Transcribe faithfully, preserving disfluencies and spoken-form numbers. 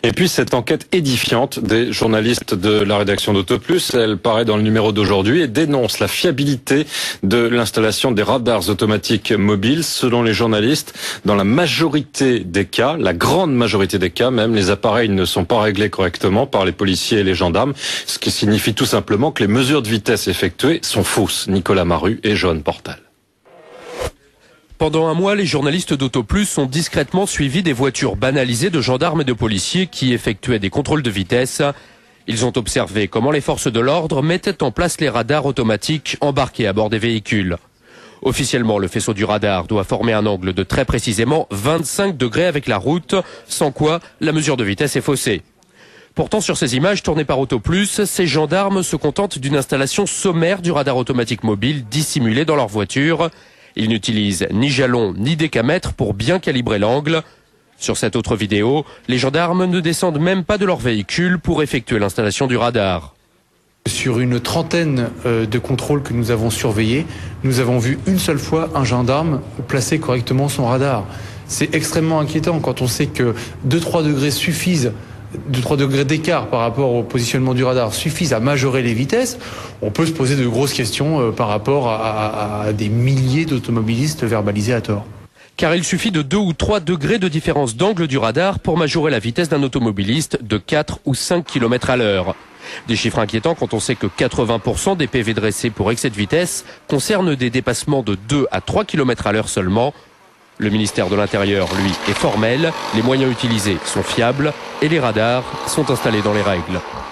Et puis cette enquête édifiante des journalistes de la rédaction d'AutoPlus, elle paraît dans le numéro d'aujourd'hui et dénonce la fiabilité de l'installation des radars automatiques mobiles. Selon les journalistes, dans la majorité des cas, la grande majorité des cas même, les appareils ne sont pas réglés correctement par les policiers et les gendarmes, ce qui signifie tout simplement que les mesures de vitesse effectuées sont fausses. Nicolas Maru et Johan Portal. Pendant un mois, les journalistes d'AutoPlus ont discrètement suivi des voitures banalisées de gendarmes et de policiers qui effectuaient des contrôles de vitesse. Ils ont observé comment les forces de l'ordre mettaient en place les radars automatiques embarqués à bord des véhicules. Officiellement, le faisceau du radar doit former un angle de très précisément vingt-cinq degrés avec la route, sans quoi la mesure de vitesse est faussée. Pourtant, sur ces images tournées par AutoPlus, ces gendarmes se contentent d'une installation sommaire du radar automatique mobile dissimulé dans leur voiture. Ils n'utilisent ni jalon ni décamètre pour bien calibrer l'angle. Sur cette autre vidéo, les gendarmes ne descendent même pas de leur véhicule pour effectuer l'installation du radar. Sur une trentaine de contrôles que nous avons surveillés, nous avons vu une seule fois un gendarme placer correctement son radar. C'est extrêmement inquiétant quand on sait que deux à trois degrés suffisent, deux à trois degrés d'écart par rapport au positionnement du radar suffisent à majorer les vitesses. On peut se poser de grosses questions par rapport à, à, à des milliers d'automobilistes verbalisés à tort. Car il suffit de deux ou trois degrés de différence d'angle du radar pour majorer la vitesse d'un automobiliste de quatre ou cinq kilomètres à l'heure. Des chiffres inquiétants quand on sait que quatre-vingts pour cent des P V dressés pour excès de vitesse concernent des dépassements de deux à trois kilomètres à l'heure seulement. Le ministère de l'Intérieur, lui, est formel, les moyens utilisés sont fiables et les radars sont installés dans les règles.